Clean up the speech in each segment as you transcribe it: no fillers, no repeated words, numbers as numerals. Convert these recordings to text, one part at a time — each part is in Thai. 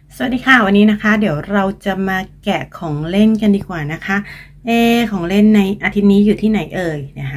สวัสดีค่ะวันนี้นะคะเดี๋ยวเราจะมาแกะของเล่นกันดีกว่านะคะของเล่นในอาทิตย์นี้อยู่ที่ไหนเอ่ยนะคะ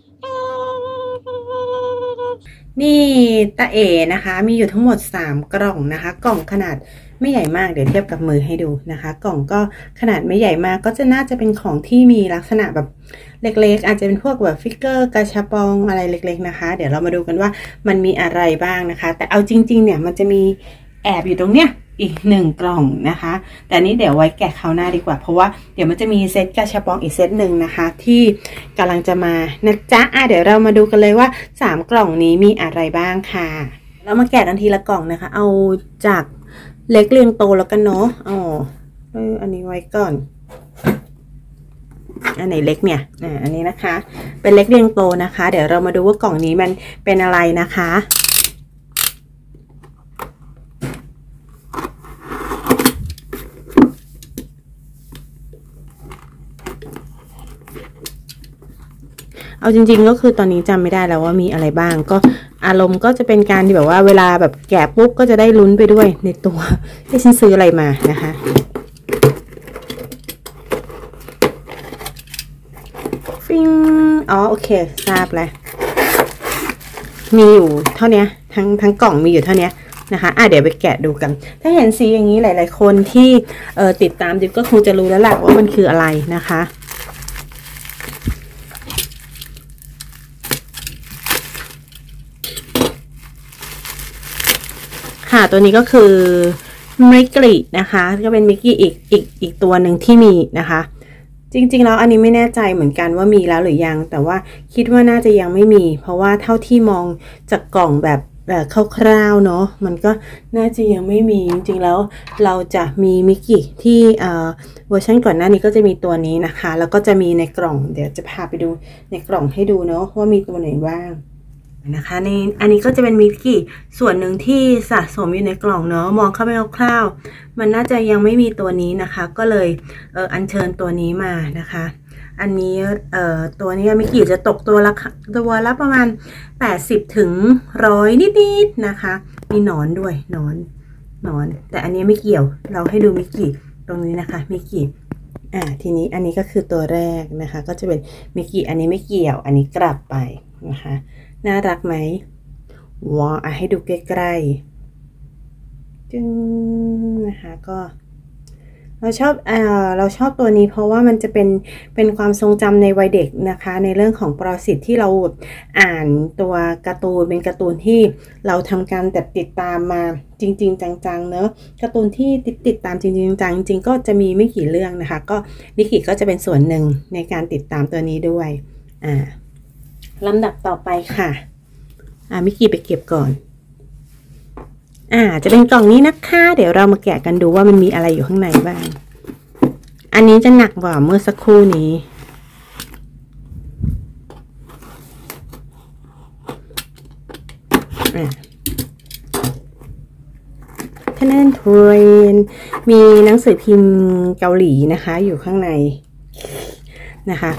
นี่ตาเอนะคะมีอยู่ทั้งหมด3กล่องนะคะกล่องขนาดไม่ใหญ่มากเดี๋ยวเทียบกับมือให้ดูนะคะกล่องก็ขนาดไม่ใหญ่มากก็จะน่าจะเป็นของที่มีลักษณะแบบเล็กๆอาจจะเป็นพวกแบบฟิกเกอร์กาชาปองอะไรเล็กๆนะคะเดี๋ยวเรามาดูกันว่ามันมีอะไรบ้างนะคะแต่เอาจริงๆเนี่ยมันจะมีแอบอยู่ตรงเนี้ยอีก1กล่องนะคะแต่นี้เดี๋ยวไว้แกะคราวหน้าดีกว่าเพราะว่าเดี๋ยวมันจะมีเซตกาชาปองอีกเซตหนึ่งนะคะที่กำลังจะมานะจ๊ะเดี๋ยวเรามาดูกันเลยว่า3กล่องนี้มีอะไรบ้างค่ะเรามาแกะกันทีละกล่องนะคะเอาจากเล็กเรียงโตแล้วกันเนาะอันนี้ไว้ก่อนอันไหนเล็กเนี่ยอันนี้นะคะเป็นเล็กเรียงโตนะคะเดี๋ยวเรามาดูว่ากล่องนี้มันเป็นอะไรนะคะเอาจริงๆก็คือตอนนี้จำไม่ได้แล้วว่ามีอะไรบ้างก็อารมณ์ก็จะเป็นการที่แบบว่าเวลาแบบแกะปุ๊บก็จะได้ลุ้นไปด้วยในตัวที่ฉันซื้ออะไรมานะคะฟิงโอเคทราบแล้วมีอยู่เท่านี้ทั้งกล่องมีอยู่เท่านี้นะคะเดี๋ยวไปแกะดูกันถ้าเห็นสีอย่างนี้หลายๆคนที่ติดตามดิวก็คงจะรู้แล้วแหละว่ามันคืออะไรนะคะค่ะตัวนี้ก็คือมิกกี้นะคะก็เป็นมิกกี้อีกตัวหนึ่งที่มีนะคะจริงๆแล้วอันนี้ไม่แน่ใจเหมือนกันว่ามีแล้วหรือยังแต่ว่าคิดว่าน่าจะยังไม่มีเพราะว่าเท่าที่มองจากกล่องแบบคร่าวๆเนาะมันก็น่าจะยังไม่มีจริงๆแล้วเราจะมีมิกกี้ที่เวอร์ชันก่อนหน้านี้ก็จะมีตัวนี้นะคะแล้วก็จะมีในกล่องเดี๋ยวจะพาไปดูในกล่องให้ดูเนาะว่ามีตัวไหนบ้างนะคะในอันนี้ก็จะเป็นมิกกี้ส่วนหนึ่งที่สะสมอยู่ในกล่องเนาะมองเข้าไปคร่าวๆมันน่าจะยังไม่มีตัวนี้นะคะก็เลยอัญเชิญตัวนี้มานะคะอันนี้ตัวนี้มิกกี้จะตกตัวละประมาณ80ถึง100นิดๆนะคะมีหนอนด้วยหนอนแต่อันนี้ไม่เกี่ยวเราให้ดูมิกกี้ตรงนี้นะคะมิกกี้ทีนี้อันนี้ก็คือตัวแรกนะคะก็จะเป็นมิกกี้อันนี้ไม่เกี่ยวอันนี้กลับไปนะคะน่ารักไหมว้าวให้ดูใกล้ๆจึงนะคะก็เราชอบตัวนี้เพราะว่ามันจะเป็นความทรงจำในวัยเด็กนะคะในเรื่องของปรสิตที่เราอ่านตัวการ์ตูนเป็นการ์ตูนที่เราทำการติดตามมาจริงๆจังๆเนอะการ์ตูนที่ติดตามจริงๆจังจริงก็จะมีไม่กี่เรื่องนะคะก็มิกิก็จะเป็นส่วนหนึ่งในการติดตามตัวนี้ด้วยลำดับต่อไปค่ะมิกกี้ไปเก็บก่อนจะเป็นกล่องนี้นะคะเดี๋ยวเรามาแกะกันดูว่ามันมีอะไรอยู่ข้างในบ้างอันนี้จะหนักกว่าเมื่อสักครู่นี้ทนนทรนมีหนังสือพิมพ์เกาหลีนะคะอยู่ข้างในนะคะ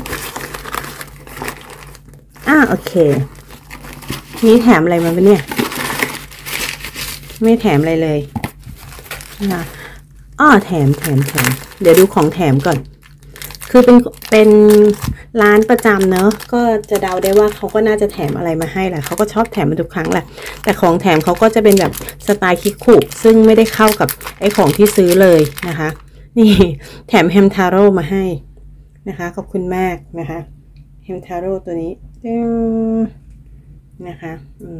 โอเคนี่แถมอะไรมาปะเนี่ยไม่แถมอะไรเลยนะแถมเดี๋ยวดูของแถมก่อนคือเป็นร้านประจำเนอะก็จะเดาได้ว่าเขาก็น่าจะแถมอะไรมาให้แหละเขาก็ชอบแถมมาทุกครั้งแหละแต่ของแถมเขาก็จะเป็นแบบสไตล์คิกคุซึ่งไม่ได้เข้ากับไอ้ของที่ซื้อเลยนะคะนี่แถมแฮมทาโร่มาให้นะคะขอบคุณมากนะคะแฮมทาโร่ตัวนี้นะคะ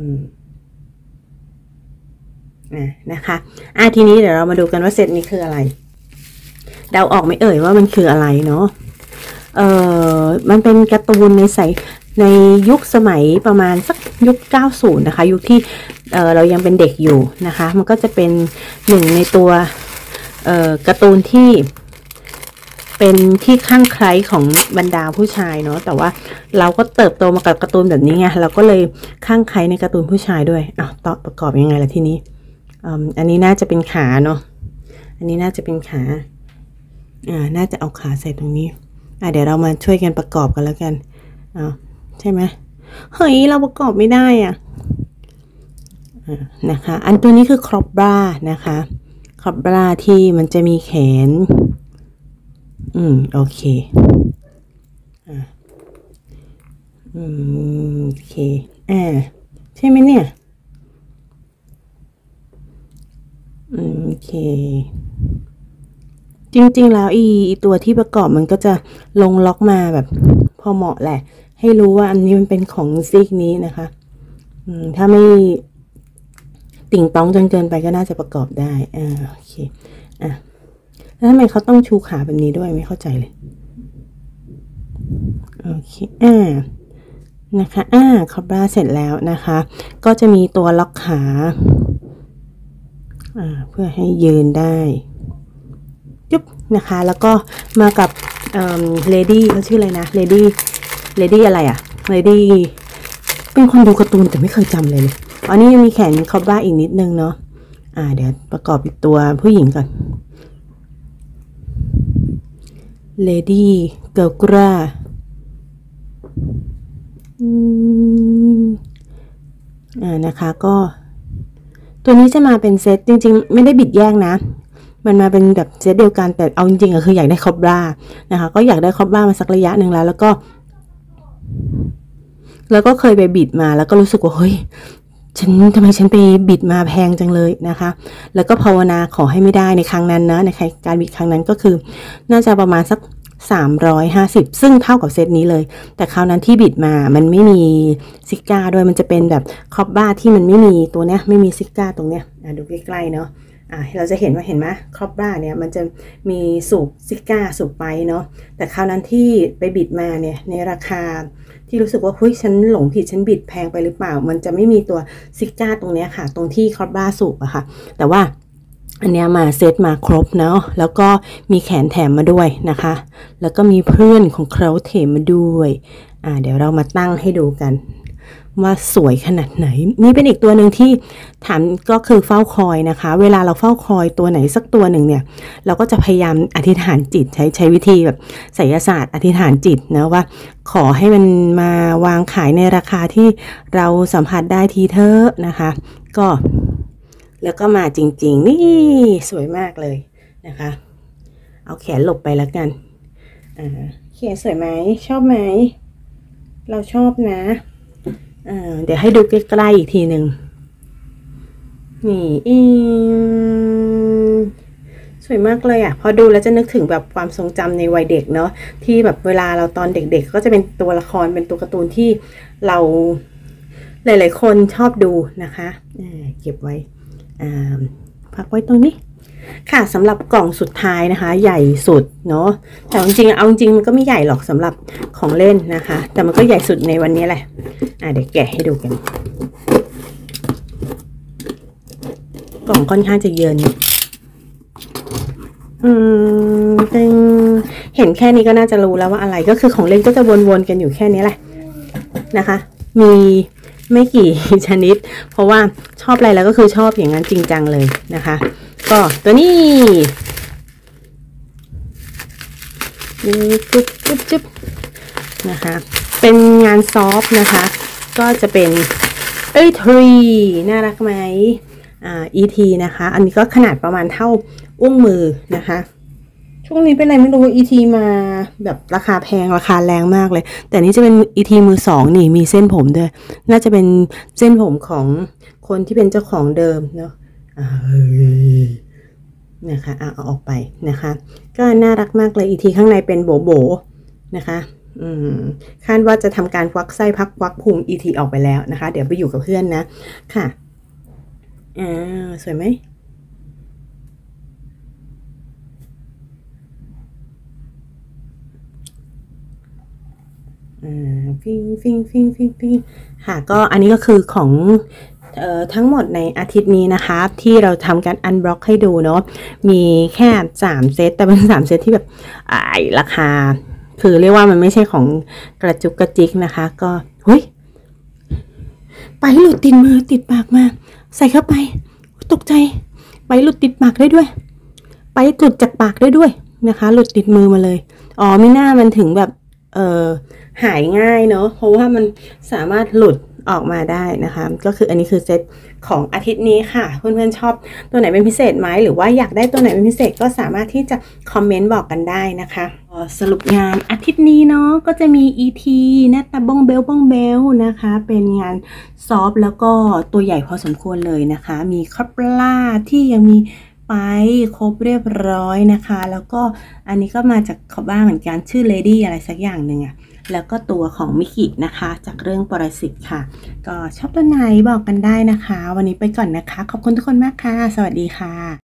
นะคะทีนี้เดี๋ยวเรามาดูกันว่าเซตนี้คืออะไรเดาออกไหมเอ่ยว่ามันคืออะไรเนาะมันเป็นการ์ตูนในยุคสมัยประมาณสักยุค90นะคะยุคที่เรายังเป็นเด็กอยู่นะคะมันก็จะเป็นหนึ่งในตัวการ์ตูนที่เป็นที่ข้างใครของบรรดาผู้ชายเนาะแต่ว่าเราก็เติบโตมากับการ์ตูนแบบนี้ไงเราก็เลยข้างใครในการ์ตูนผู้ชายด้วยต่อประกอบยังไงล่ะทีนี้อันนี้น่าจะเป็นขาเนาะอันนี้น่าจะเป็นขาน่าจะเอาขาใส่ตรงนี้เดี๋ยวเรามาช่วยกันประกอบกันแล้วกันใช่ไหมเฮ้ยเราประกอบไม่ได้นะคะอันตัวนี้คือครอบบ้านะคะคอบราที่มันจะมีแขนโอเคโอเคใช่ไหมเนี่ยโอเคจริงๆแล้วอีตัวที่ประกอบมันก็จะลงล็อกมาแบบพอเหมาะแหละให้รู้ว่าอันนี้มันเป็นของซีกนี้นะคะถ้าไม่ติ่งต้องจนเกินไปก็น่าจะประกอบได้โอเคแล้วทำไมเขาต้องชูขาแบบนี้ด้วยไม่เข้าใจเลยโอเคนะคะคอบราเสร็จแล้วนะคะก็จะมีตัวล็อกขาเพื่อให้ยืนได้จุ๊บนะคะแล้วก็มากับเลดี้เขาชื่ออะไรนะเลดี้อะไรอะเลดี้เป็นคนดูการ์ตูนแต่ไม่เคยจำเลยอันนี้ยังมีแขนคอบราอีกนิดนึงเนาะเดี๋ยวประกอบอีกตัวผู้หญิงก่อนเลดี้เกิร์ลกรานะคะก็ตัวนี้จะมาเป็นเซตจริงๆไม่ได้บิดแยกนะมันมาเป็นแบบเซตเดียวกันแต่เอาจริงๆคืออยากได้คอบรานะคะก็อยากได้คอบรามาสักระยะหนึ่งแล้วก็เคยไปบิดมาแล้วก็รู้สึกว่าเฮ้ยทำไมฉันไปบิดมาแพงจังเลยนะคะแล้วก็ภาวนาขอให้ไม่ได้ในครั้งนั้นนะในการบิดครั้งนั้นก็คือน่าจะประมาณสัก350ซึ่งเท่ากับเซตนี้เลยแต่คราวนั้นที่บิดมามันไม่มีซิก้าด้วยมันจะเป็นแบบคอบราที่มันไม่มีตัวเนี้ยไม่มีซิก้าตรงเนี้ยดูใกล้ๆเนาะเราจะเห็นไหมคอบราเนี่ยมันจะมีสูบซิก้าสูบไปเนาะแต่คราวนั้นที่ไปบิดมาเนี่ยในราคาที่รู้สึกว่าเฮ้ยฉันหลงผิดฉันบิดแพงไปหรือเปล่ามันจะไม่มีตัวซิก้าตรงเนี้ยค่ะตรงที่คอบราสูบอะค่ะแต่ว่าอันนี้มาเซตมาครบเนาะแล้วก็มีแขนแถมมาด้วยนะคะแล้วก็มีเพื่อนของเขาแถมมาด้วยเดี๋ยวเรามาตั้งให้ดูกันว่าสวยขนาดไหนนี่เป็นอีกตัวหนึ่งที่ถามก็คือเฝ้าคอยนะคะเวลาเราเฝ้าคอยตัวไหนสักตัวหนึ่งเนี่ยเราก็จะพยายามอธิษฐานจิตใช้วิธีแบบไสยศาสตร์อธิษฐานจิตนะว่าขอให้มันมาวางขายในราคาที่เราสัมผัสได้ทีเถอะนะคะก็แล้วก็มาจริงๆนี่สวยมากเลยนะคะเอาแขนหลบไปแล้วกันแขนสวยไหมชอบไหมเราชอบนะเดี๋ยวให้ดูใกล้ๆอีกทีหนึ่งนี่สวยมากเลยพอดูแล้วจะนึกถึงแบบความทรงจำในวัยเด็กเนาะที่แบบเวลาเราตอนเด็กๆก็จะเป็นตัวละครเป็นตัวการ์ตูนที่เราหลายๆคนชอบดูนะคะเก็บไว้พักไว้ตรงนี้ค่ะสำหรับกล่องสุดท้ายนะคะใหญ่สุดเนาะแต่จริงๆเอาจริงมันก็ไม่ใหญ่หรอกสำหรับของเล่นนะคะแต่มันก็ใหญ่สุดในวันนี้แหละเดี๋ยวแกะให้ดูกันกล่องค่อนข้างจะเยินเห็นแค่นี้ก็น่าจะรู้แล้วว่าอะไรก็คือของเล่นก็จะวนๆกันอยู่แค่นี้แหละนะคะมีไม่กี่ชนิดเพราะว่าชอบอะไรแล้วก็คือชอบอย่างนั้นจริงจังเลยนะคะก็ตัวนี้จุ๊บนะคะเป็นงานซอฟนะคะก็จะเป็นทรีน่ารักไหมET นะคะอันนี้ก็ขนาดประมาณเท่าอุ้งมือนะคะช่วงนี้เป็นอะไรไม่รู้ ET มาแบบราคาแพงราคาแรงมากเลยแต่นี้จะเป็น ET มือสองนี่มีเส้นผมด้วยน่าจะเป็นเส้นผมของคนที่เป็นเจ้าของเดิมเนาะนะคะเอาออกไปนะคะก็น่ารักมากเลย ET ข้างในเป็นโบนะคะคาดว่าจะทำการควักไส้พักควักพุง ET ออกไปแล้วนะคะเดี๋ยวไปอยู่กับเพื่อนนะค่ะสวยไหมฟิงค่ะก็อันนี้ก็คือของทั้งหมดในอาทิตย์นี้นะคะที่เราทำการอันบล็อกให้ดูเนาะมีแค่3เซตแต่เป็น3เซตที่แบบราคาคือเรียกว่ามันไม่ใช่ของกระจุกกระจิกนะคะก็เฮ้ยไปหลุดติดมือติดปากมาใส่เข้าไปตกใจไปหลุดติดปากได้ด้วยไปหลุดจากปากได้ด้วยนะคะหลุดติดมือมาเลยไม่น่ามันถึงแบบหายง่ายเนาะเพราะว่ามันสามารถหลุดออกมาได้นะคะก็คืออันนี้คือเซตของอาทิตย์นี้ค่ะเพื่อนๆชอบตัวไหนเป็นพิเศษไหมหรือว่าอยากได้ตัวไหนเป็นพิเศษก็สามารถที่จะคอมเมนต์บอกกันได้นะคะสรุปงานอาทิตย์นี้เนาะก็จะมี ET หน้าตาบ้องเบลนะคะเป็นงานซอฟแล้วก็ตัวใหญ่พอสมควรเลยนะคะมีคาปล่าที่ยังมีไปครบเรียบร้อยนะคะแล้วก็อันนี้ก็มาจากคาบ้าเหมือนกันชื่อ Lady อะไรสักอย่างหนึ่งอะแล้วก็ตัวของมิกินะคะจากเรื่องปรสิตค่ะก็ชอบตัวไหนบอกกันได้นะคะวันนี้ไปก่อนนะคะขอบคุณทุกคนมากค่ะสวัสดีค่ะ